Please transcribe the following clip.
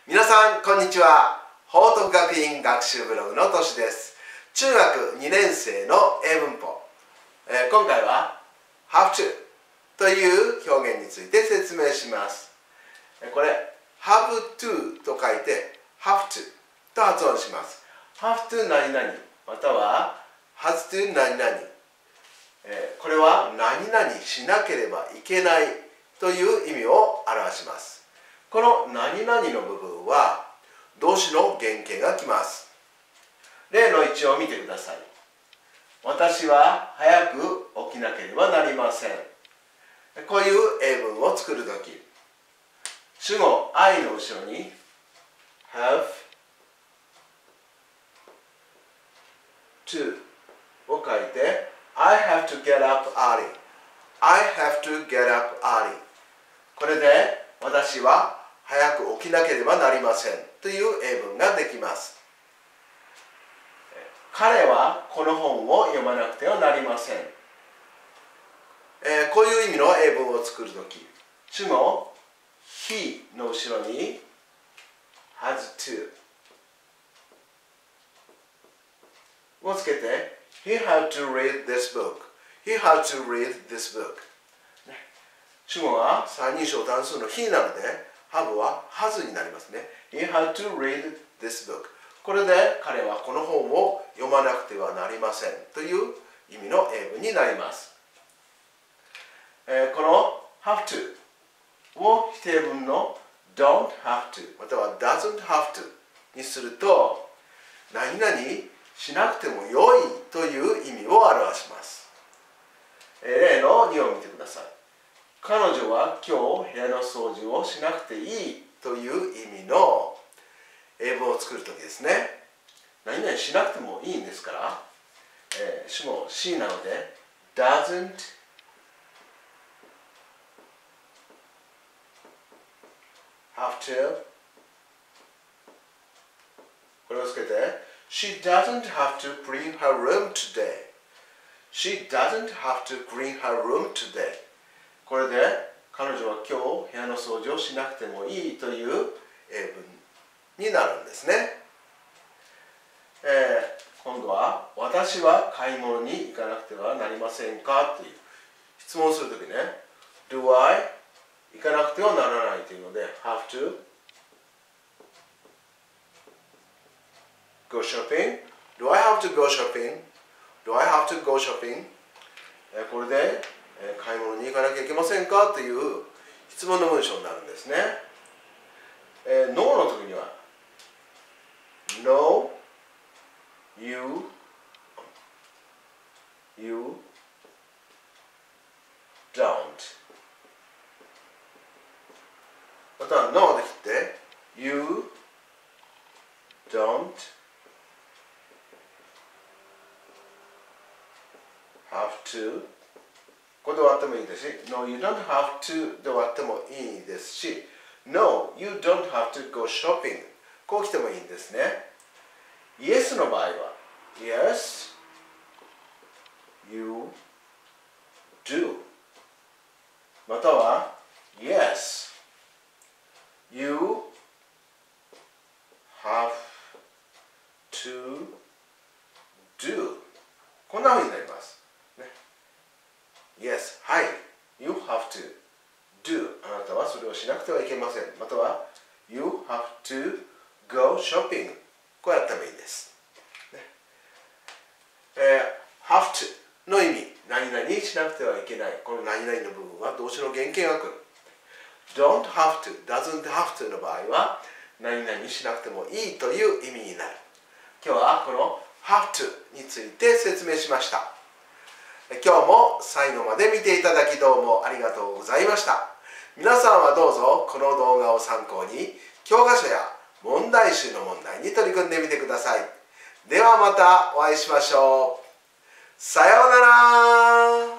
皆さんこんにちは。報徳学院学習ブログのとしです。中学2年生の英文法、今回は have to という表現について説明します。これ have to と書いて have to と発音します。 have to 何々または has to 何々、これは何々しなければいけないという意味を表します。この何々の部分は動詞の原型がきます。例の1を見てください。私は早く起きなければなりません。こういう英文を作るとき、主語 I の後ろに have to を書いて I have to get up early I have to get up early、 これで私は早く起きなければなりませんという英文ができます。彼はこの本を読まなくてはなりません。こういう意味の英文を作るとき、主語 he の後ろに has to をつけて he had to read this book he had to read this book、主語が三人称単数の he なのでhave は has になりますね。He had to read this book。これで彼はこの本を読まなくてはなりませんという意味の英文になります。この have to を否定文の don't have to または doesn't have to にすると何々しなくても良いという意味を表します。例の2を見てください。彼女は今日部屋の掃除をしなくていいという意味の英文を作るときですね。何々しなくてもいいんですから、主語 C なので doesn't have to これをつけて She doesn't have to clean her room today She doesn't have to clean her room today。これで彼女は今日部屋の掃除をしなくてもいいという英文になるんですね。今度は私は買い物に行かなくてはなりませんかという質問するときね、Do I 行かなくてはならないというので have to go shopping Do I have to go shopping Do I have to go shopping、これで買い物に行かなきゃいけませんかという質問の文章になるんですね。No の時には No, you don't または No で切って You don't have toこれで終わってもいいですし No, you don't have to で終わってもいいですし No, you don't have to go shopping こう来てもいいんですね。Yes の場合は Yes, you do または Yes, you have to do こんな風になります。Yes, はい。You have to do あなたはそれをしなくてはいけません。または You have to go shopping こうやってもいいです。have to の意味何々しなくてはいけない。この何々の部分は動詞の原型が来る。Don't have to, doesn't have to の場合は何々しなくてもいいという意味になる。今日はこの have to について説明しました。今日も最後まで見ていただきどうもありがとうございました。皆さんはどうぞこの動画を参考に教科書や問題集の問題に取り組んでみてください。ではまたお会いしましょう。さようなら。